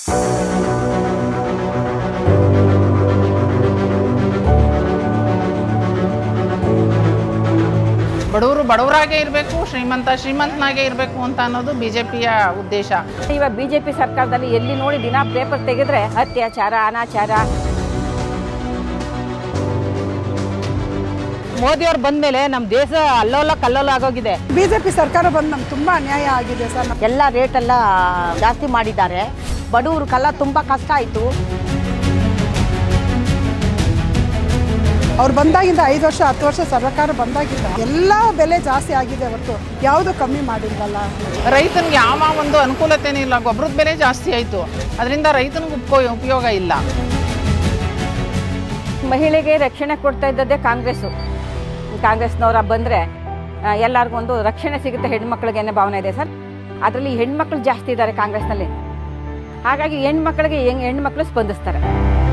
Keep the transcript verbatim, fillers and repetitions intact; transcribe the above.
ಬಡವರು ಬಡವರಾಗೇ ಇರಬೇಕು, ಶ್ರೀಮಂತ ಶ್ರೀಮಂತನಾಗೇ ಇರಬೇಕು ಅಂತ ಅನ್ನೋದು ಬಿಜೆಪಿಯ ಉದ್ದೇಶ. ಇವಾಗ ಬಿಜೆಪಿ ಸರ್ಕಾರದಲ್ಲಿ ಎಲ್ಲಿ ನೋಡಿ ದಿನ ಪೇಪರ್ ತೆಗೆದ್ರೆ ಅತ್ಯಾಚಾರ, ಅನಾಚಾರ. ಮೋದಿಯವ್ರು ಬಂದ ಮೇಲೆ ನಮ್ಮ ದೇಶ ಅಲ್ಲೋಲ ಕಲ್ಲೋಲ ಆಗೋಗಿದೆ. ಬಿಜೆಪಿ ಸರ್ಕಾರ ಬಂದು ನಮ್ಗೆ ತುಂಬಾ ಅನ್ಯಾಯ ಆಗಿದೆ ಸರ್. ಎಲ್ಲ ರೇಟ್ ಎಲ್ಲ ಜಾಸ್ತಿ ಮಾಡಿದ್ದಾರೆ. ಬಡವ್ರಿಗೆಲ್ಲ ತುಂಬಾ ಕಷ್ಟ ಆಯ್ತು. ಅವ್ರು ಬಂದಾಗಿಂದ ಐದು ವರ್ಷ ಹತ್ತು ವರ್ಷ ಸರ್ಕಾರ ಬಂದಾಗಿಂದ ಎಲ್ಲ ಬೆಲೆ ಜಾಸ್ತಿ ಆಗಿದೆ ಹೊರತು ಯಾವುದು ಕಮ್ಮಿ ಮಾಡಿಲ್ವಲ್ಲ. ರೈತನಿಗೆ ಯಾವ ಒಂದು ಅನುಕೂಲತೆನೇ ಇಲ್ಲ. ಗೊಬ್ಬರದ ಬೆಲೆ ಜಾಸ್ತಿ ಆಯಿತು, ಅದರಿಂದ ರೈತನಿಗೆ ಉಪಯೋಗ ಇಲ್ಲ. ಮಹಿಳೆಗೆ ರಕ್ಷಣೆ ಕೊಡ್ತಾ ಇದ್ದದ್ದೇ ಕಾಂಗ್ರೆಸ್ಸು. ಕಾಂಗ್ರೆಸ್ನವರ ಬಂದರೆ ಎಲ್ಲರಿಗೂ ಒಂದು ರಕ್ಷಣೆ ಸಿಗುತ್ತೆ ಹೆಣ್ಮಕ್ಳಿಗೆ ಅನ್ನೋ ಭಾವನೆ ಇದೆ ಸರ್. ಅದರಲ್ಲಿ ಹೆಣ್ಮಕ್ಳು ಜಾಸ್ತಿ ಇದ್ದಾರೆ ಕಾಂಗ್ರೆಸ್ನಲ್ಲಿ. ಹಾಗಾಗಿ ಹೆಣ್ಮಕ್ಳಿಗೆ ಹೆಂಗ್ ಹೆಣ್ಮಕ್ಳು ಸ್ಪಂದಿಸ್ತಾರೆ.